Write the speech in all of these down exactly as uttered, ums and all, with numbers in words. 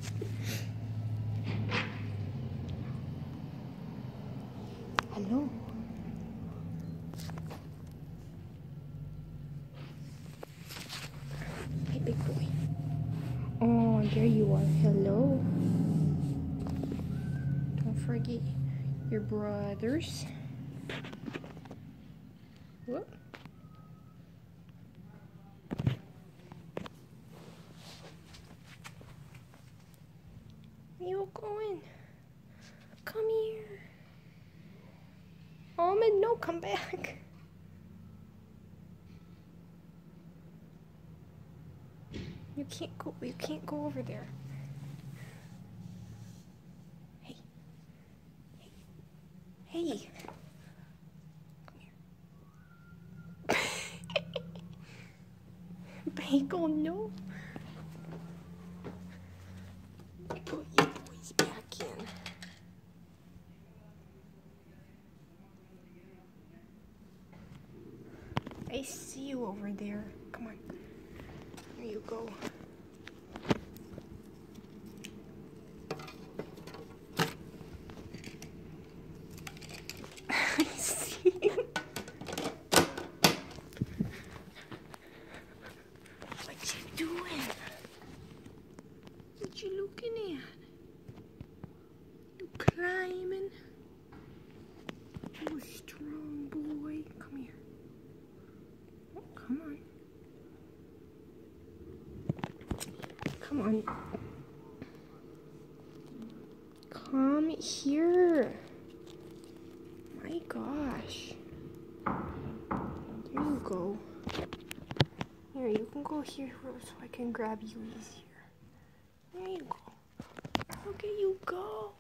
Hello. Hey, big boy. Oh, there you are. Hello. Don't forget your brothers. Whoop. Where you going? Come here. Almond, no, come back. You can't go, you can't go over there. Hey. Hey. Hey. Come here. Bagel, no. Put your boys back in. I see you over there. Come on. There you go. I see you. What you doing? What you looking at? You climbing? You a strong boy. Come here. Oh, come on. Come on. Come here. My gosh. There you go. Here, you can go here so I can grab you easier. There you go. Look at you go.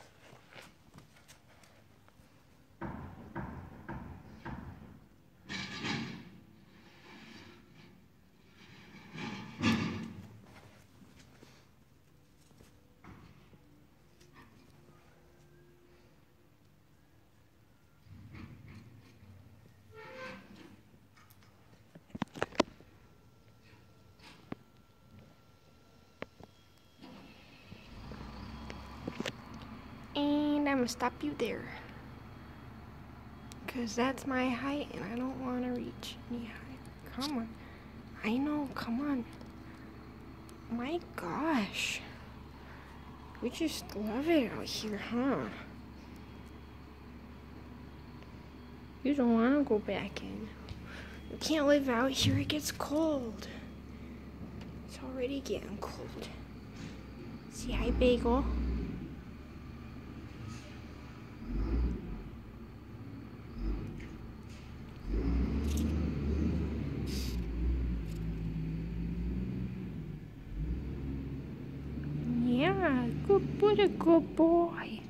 And I'm gonna stop you there. Cause that's my height and I don't wanna reach any height. Come on. I know, come on. My gosh. We just love it out here, huh? You don't wanna go back in. You can't live out here, it gets cold. It's already getting cold. Say hi, Bagel. Yeah, good boy, a good boy.